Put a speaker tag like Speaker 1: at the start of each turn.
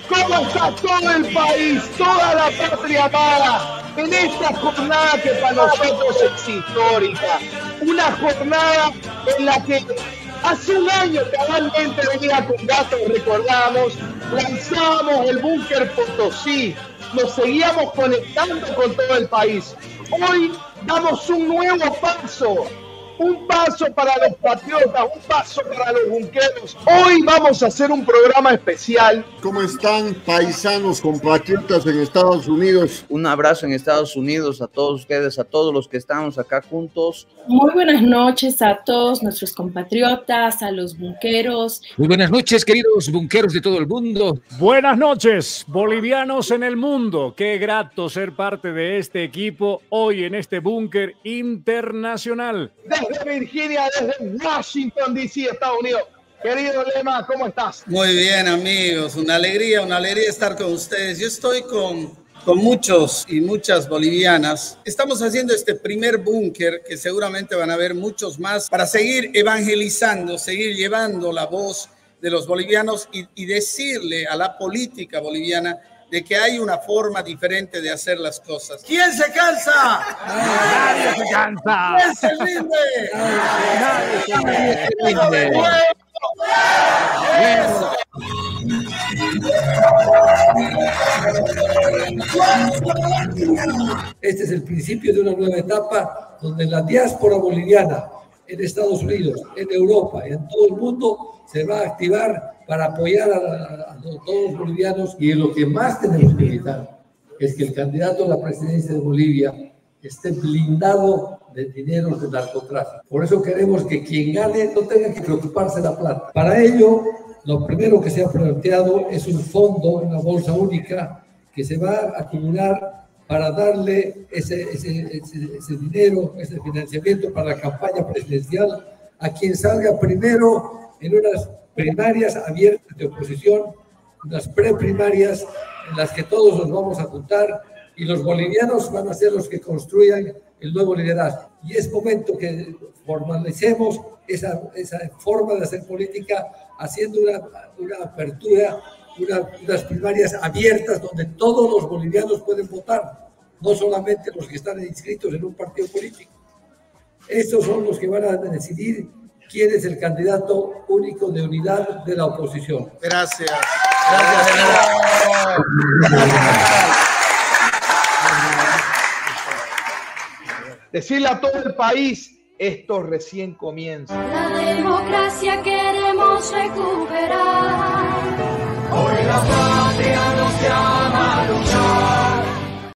Speaker 1: ¿Cómo está todo el país, toda la patria amada, en esta jornada que para nosotros es histórica? Una jornada en la que hace un año cabalmente venía con datos, recordamos, lanzábamos el Búnker Potosí, nos seguíamos conectando con todo el país. Hoy damos un nuevo paso. Un paso para los patriotas, un paso para los bunqueros. Hoy vamos a hacer un programa especial.
Speaker 2: ¿Cómo están, paisanos compatriotas en Estados Unidos?
Speaker 3: Un abrazo en Estados Unidos a todos ustedes, a todos los que estamos acá juntos.
Speaker 4: Muy buenas noches a todos nuestros compatriotas, a los bunqueros.
Speaker 5: Muy buenas noches, queridos bunqueros de todo el mundo.
Speaker 6: Buenas noches, bolivianos en el mundo. Qué grato ser parte de este equipo hoy en este búnker internacional.
Speaker 1: Desde Virginia, desde Washington, D.C., Estados Unidos. Querido Lema, ¿cómo estás?
Speaker 7: Muy bien, amigos. Una alegría estar con ustedes. Yo estoy con muchos y muchas bolivianas. Estamos haciendo este primer búnker, que seguramente van a haber muchos más, para seguir evangelizando, seguir llevando la voz de los bolivianos y decirle a la política boliviana de que hay una forma diferente de hacer las cosas. ¿Quién se cansa?
Speaker 6: Nadie se cansa.
Speaker 7: ¿Quién se rinde?
Speaker 6: Nadie se rinde.
Speaker 8: Este es el principio de una nueva etapa donde la diáspora boliviana en Estados Unidos, en Europa, en todo el mundo se va a activar para apoyar a todos los bolivianos. Y lo que más tenemos que evitar es que el candidato a la presidencia de Bolivia esté blindado de dinero de narcotráfico. Por eso queremos que quien gane no tenga que preocuparse de la plata. Para ello, lo primero que se ha planteado es un fondo, una bolsa única, que se va a acumular para darle ese dinero, ese financiamiento para la campaña presidencial a quien salga primero en unas primarias abiertas de oposición, unas preprimarias en las que todos nos vamos a juntar y los bolivianos van a ser los que construyan el nuevo liderazgo. Y es momento que formalicemos esa forma de hacer política haciendo una apertura, unas primarias abiertas donde todos los bolivianos pueden votar, no solamente los que están inscritos en un partido político. Estos son los que van a decidir quién es el candidato único de unidad de la oposición.
Speaker 7: Gracias. Gracias, general.
Speaker 1: Decirle a todo el país, esto recién comienza.
Speaker 9: La democracia queremos recuperar.
Speaker 10: Hoy la patria no se ha